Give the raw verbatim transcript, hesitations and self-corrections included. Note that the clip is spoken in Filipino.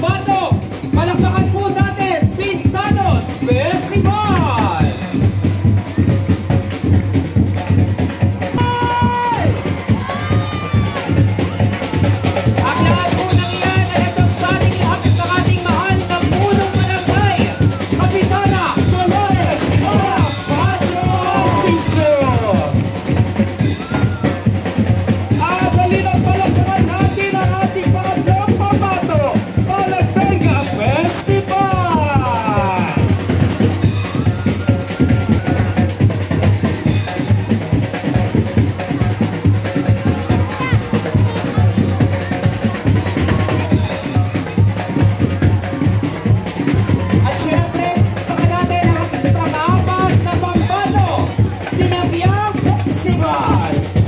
Pambato. Palakpakan po natin, Pintados Festival! Ay! Ang lahat po ng iyan ay hatag sa ating lahat ng ating mahal na punong barangay, Kapitana Dolores Marapacho Siso! At halina't palakpakan natin ang ating pangatlong pambato, Barangay Festival! At syempre, baka natin ang pang-apat na pambato, Tinapiyang Festival!